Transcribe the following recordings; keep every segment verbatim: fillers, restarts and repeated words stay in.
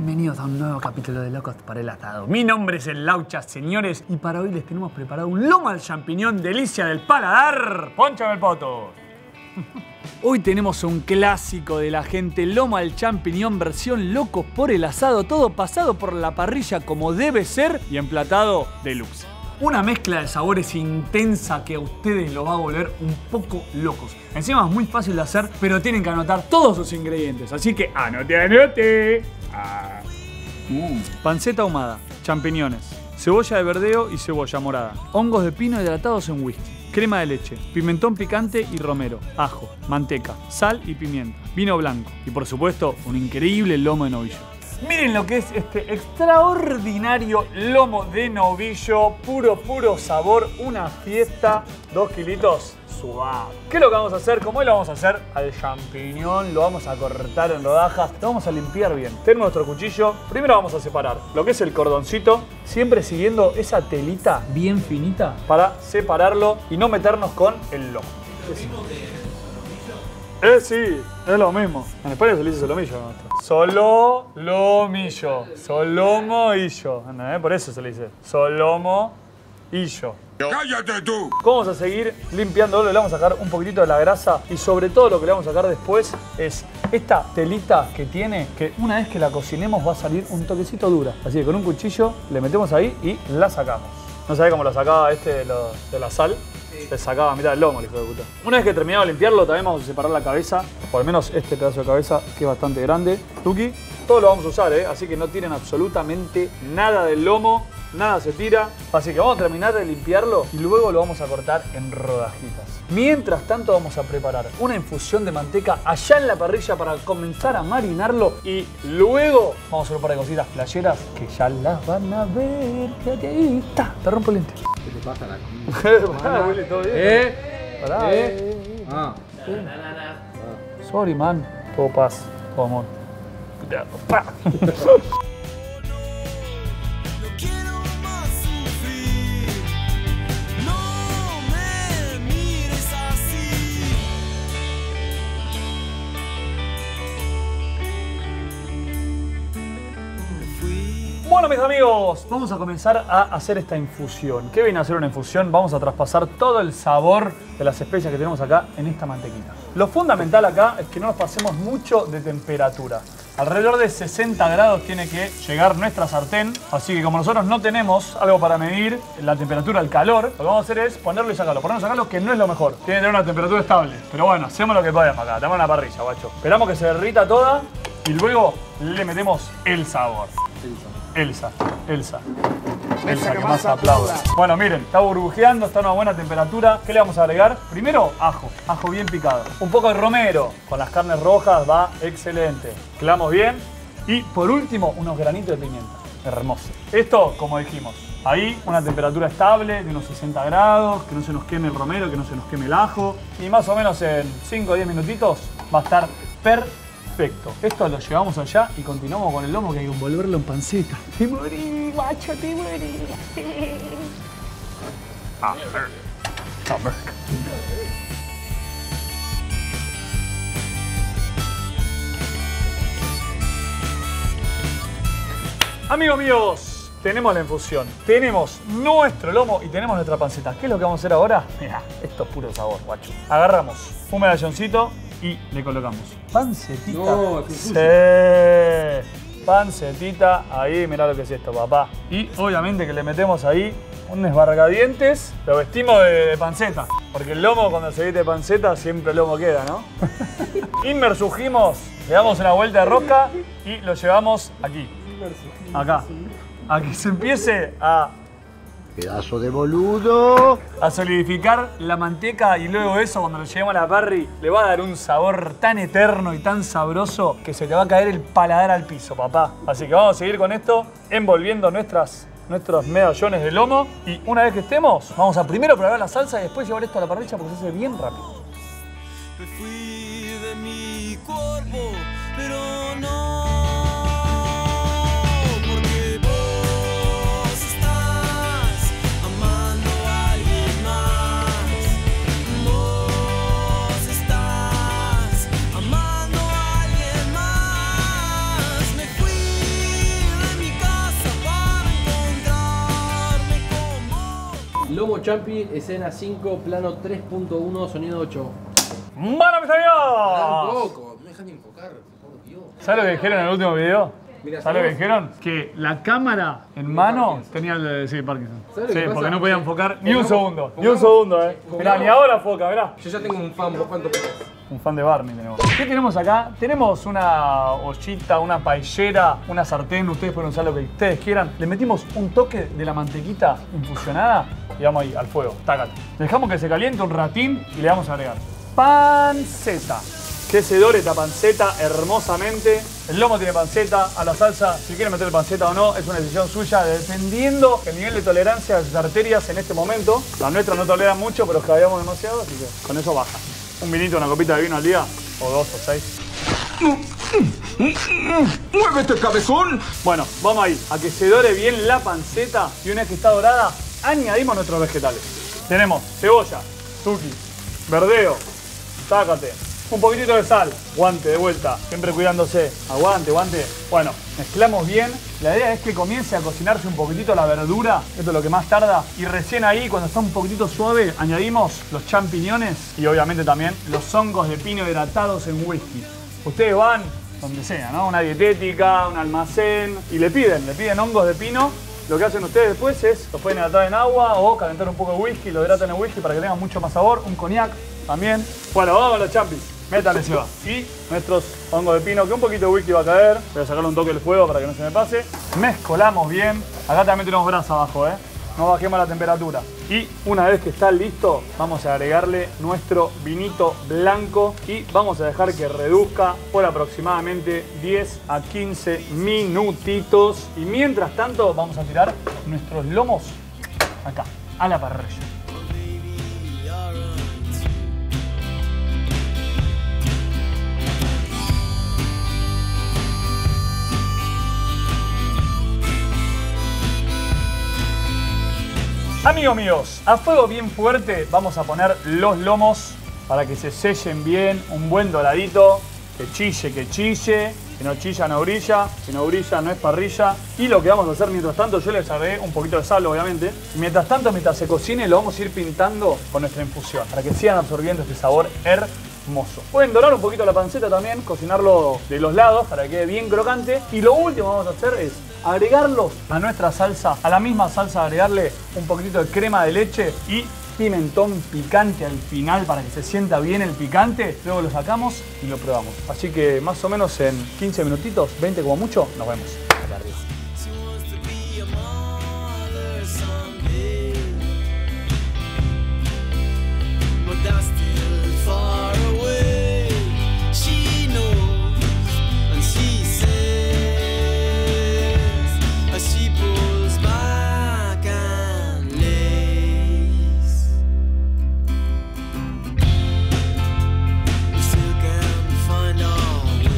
Bienvenidos a un nuevo capítulo de Locos por el Asado. Mi nombre es el Laucha, señores, y para hoy les tenemos preparado un lomo al champiñón delicia del paladar. ¡Pónchame el poto! Hoy tenemos un clásico de la gente, lomo al champiñón versión Locos por el Asado, todo pasado por la parrilla como debe ser y emplatado deluxe. Una mezcla de sabores intensa que a ustedes los va a volver un poco locos. Encima es muy fácil de hacer, pero tienen que anotar todos sus ingredientes. Así que anote, anote. Ah. Mm. Panceta ahumada, champiñones, cebolla de verdeo y cebolla morada, hongos de pino hidratados en whisky, crema de leche, pimentón picante y romero, ajo, manteca, sal y pimienta, vino blanco y por supuesto un increíble lomo de novillo. Miren lo que es este extraordinario lomo de novillo, puro, puro sabor, una fiesta, dos kilitos, suave. ¿Qué es lo que vamos a hacer? Como hoy lo vamos a hacer al champiñón, lo vamos a cortar en rodajas, lo vamos a limpiar bien. Tenemos nuestro cuchillo, primero vamos a separar lo que es el cordoncito, siempre siguiendo esa telita bien finita para separarlo y no meternos con el lomo. Eh, sí, es lo mismo. En España se le dice solomillo. ¿No? Solo lomillo. Solomoillo. ¿No? Por eso se le dice solomoillo. ¡Cállate tú! Vamos a seguir limpiándolo, le vamos a sacar un poquitito de la grasa y sobre todo lo que le vamos a sacar después es esta telita que tiene, que una vez que la cocinemos va a salir un toquecito dura. Así que con un cuchillo le metemos ahí y la sacamos. ¿No sabés cómo la sacaba este de, lo, de la sal? Le sacaba mitad del lomo, el hijo de puta. Una vez que terminamos de limpiarlo, también vamos a separar la cabeza, por lo menos este pedazo de cabeza, que es bastante grande. Tuki, todo lo vamos a usar, ¿eh? Así que no tiren absolutamente nada del lomo, nada se tira. Así que vamos a terminar de limpiarlo y luego lo vamos a cortar en rodajitas. Mientras tanto vamos a preparar una infusión de manteca allá en la parrilla para comenzar a marinarlo y luego vamos a hacer un par de cositas playeras que ya las van a ver. Quédate ahí. Ta, te rompo el lente. ¿Qué te pasa la comida? Ah, Willy, ¿todo bien? ¿Eh? Pará, ¿Eh? eh. Ah. eh. Sorry, man. Todo paz, todo amor. Pa. Bueno, mis amigos, vamos a comenzar a hacer esta infusión. ¿Qué viene a hacer una infusión? Vamos a traspasar todo el sabor de las especias que tenemos acá en esta mantequita. Lo fundamental acá es que no nos pasemos mucho de temperatura. Alrededor de sesenta grados tiene que llegar nuestra sartén. Así que como nosotros no tenemos algo para medir la temperatura, el calor, lo que vamos a hacer es ponerlo y sacarlo. Ponerlo y sacarlo, que no es lo mejor. Tiene que tener una temperatura estable. Pero bueno, hacemos lo que podemos acá. Tenemos una parrilla, guacho. Esperamos que se derrita toda y luego le metemos el sabor. Elsa, Elsa. Elsa que más aplauda. Bueno, miren, está burbujeando, está a una buena temperatura. ¿Qué le vamos a agregar? Primero, ajo. Ajo bien picado. Un poco de romero. Con las carnes rojas va excelente. Mezclamos bien. Y por último, unos granitos de pimienta. Hermoso. Esto, como dijimos, ahí una temperatura estable de unos sesenta grados, que no se nos queme el romero, que no se nos queme el ajo. Y más o menos en cinco o diez minutitos va a estar perfecto. Perfecto. Esto lo llevamos allá y continuamos con el lomo que hay que envolverlo en panceta. ¡Te morí, macho! ¡Te morí! A ver. A ver. Amigos míos, tenemos la infusión, tenemos nuestro lomo y tenemos nuestra panceta. ¿Qué es lo que vamos a hacer ahora? Mirá, esto es puro sabor, guacho. Agarramos un medalloncito y le colocamos pancetita. No, sí, pancetita. Ahí, mirá lo que es esto, papá. Y obviamente que le metemos ahí un esbargadientes. Lo vestimos de panceta. Porque el lomo, cuando se viste de panceta, siempre el lomo queda, ¿no? Inmersujimos, le damos una vuelta de rosca y lo llevamos aquí. Acá. A que se empiece a... Pedazo de boludo. A solidificar la manteca y luego eso, cuando lo llevemos a la parry, le va a dar un sabor tan eterno y tan sabroso que se te va a caer el paladar al piso, papá. Así que vamos a seguir con esto, envolviendo nuestras, nuestros medallones de lomo. Y una vez que estemos, vamos a primero probar la salsa y después llevar esto a la parrilla porque se hace bien rápido. Me fui de mi cuerpo, pero no. Amando a alguien más, me fui Champi, escena cinco, plano tres punto uno, sonido ocho. ¡Bueno, mis amigos! Un poco, no dejan de enfocar, por Dios. ¿Sabes lo que dijeron en el último video? Mira, ¿Sabes lo que ¿sabes? dijeron? Que la cámara en mano Parkinson. tenía el de sí, Parkinson. ¿Sabes lo Sí, que pasa? porque no podía enfocar ni un Pongamos- segundo. Ni un pongamos- segundo, eh. Mirá, pongamos- ni ahora enfoca, mirá. Yo ya tengo un fan, ¿vos cuánto pensás? Un fan de Barney tenemos. ¿Qué tenemos acá? Tenemos una ollita, una paellera, una sartén. Ustedes pueden usar lo que ustedes quieran. Le metimos un toque de la mantequita infusionada y vamos ahí, al fuego. Tácate. Dejamos que se caliente un ratín y le vamos a agregar panceta. Que se dore esta panceta hermosamente. El lomo tiene panceta. A la salsa, si quieren meter panceta o no, es una decisión suya, dependiendo el nivel de tolerancia de sus arterias en este momento. Las nuestras no toleran mucho, pero escabeamos demasiado, así que con eso baja. Un vinito, una copita de vino al día, o dos o seis. ¡Muévete, cabezón! Bueno, vamos ahí, a que se dore bien la panceta y una vez que está dorada, añadimos nuestros vegetales. Tenemos cebolla, tuki, verdeo, tácate, un poquitito de sal, guante de vuelta, siempre cuidándose, aguante, guante. Bueno, mezclamos bien. La idea es que comience a cocinarse un poquitito la verdura, esto es lo que más tarda, y recién ahí, cuando está un poquitito suave, añadimos los champiñones y obviamente también los hongos de pino hidratados en whisky. Ustedes van donde sea, ¿no? Una dietética, un almacén, y le piden, le piden hongos de pino. Lo que hacen ustedes después es, los pueden hidratar en agua o calentar un poco de whisky, lo hidratan en whisky para que tenga mucho más sabor, un cognac también. Bueno, vamos a los champis. Métale, se va. Y nuestros hongos de pino, que un poquito de whisky va a caer. Voy a sacarle un toque del fuego para que no se me pase. Mezcolamos bien. Acá también tenemos grasa abajo, ¿eh? No bajemos la temperatura. Y una vez que está listo, vamos a agregarle nuestro vinito blanco y vamos a dejar que reduzca por aproximadamente diez a quince minutitos. Y mientras tanto, vamos a tirar nuestros lomos acá, a la parrilla. Amigos míos, a fuego bien fuerte vamos a poner los lomos para que se sellen bien, un buen doradito, que chille, que chille, que no chilla, no brilla, si no brilla no es parrilla. Y lo que vamos a hacer mientras tanto, yo les agregué un poquito de sal obviamente, y mientras tanto, mientras se cocine, lo vamos a ir pintando con nuestra infusión, para que sigan absorbiendo este sabor hermoso. Pueden dorar un poquito la panceta también, cocinarlo de los lados para que quede bien crocante. Y lo último que vamos a hacer es agregarlos a nuestra salsa, a la misma salsa agregarle un poquitito de crema de leche y pimentón picante al final para que se sienta bien el picante. Luego lo sacamos y lo probamos. Así que más o menos en quince minutitos, veinte como mucho, nos vemos acá arriba. She wants to be a mother someday, but that's still far away. She knows and she says as she pulls back and lays, we still can't find our way.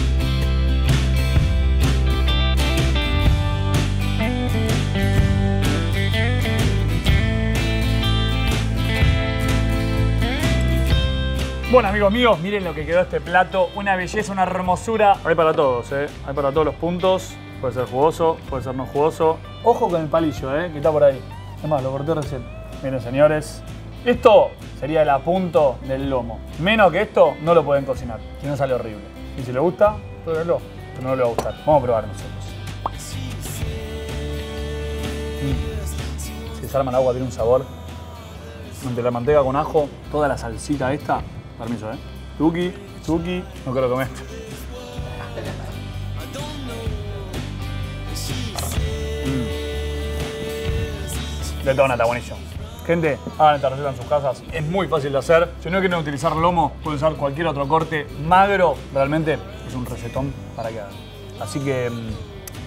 Bueno, amigos míos, miren lo que quedó este plato. Una belleza, una hermosura. Hay para todos, ¿eh? Hay para todos los puntos. Puede ser jugoso, puede ser no jugoso. Ojo con el palillo, ¿eh? Que está por ahí. Es más, lo corté recién. Miren, señores. Esto sería el apunto del lomo. Menos que esto, no lo pueden cocinar. Si no, sale horrible. Y si le gusta, pruébenlo. Pero no le va a gustar. Vamos a probar nosotros. Mm. Si se arma el agua, tiene un sabor. Entre la manteca con ajo, toda la salsita esta. Permiso, ¿eh? Tuki, tuki, no quiero comer. Mm. Detona, está buenísimo. Gente, hagan esta receta en sus casas. Es muy fácil de hacer. Si no quieren utilizar lomo, pueden usar cualquier otro corte magro. Realmente es un recetón para que hagan. Así que... Mmm,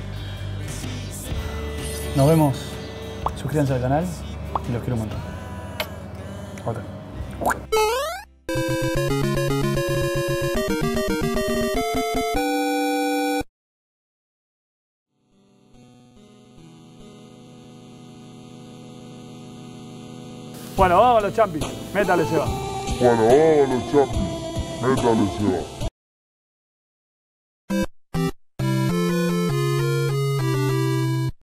nos vemos. Suscríbanse al canal y los quiero un montón. Ok. Bueno, vamos a los champis. Métale, se va. Bueno, vamos a los champis. Métale, se va.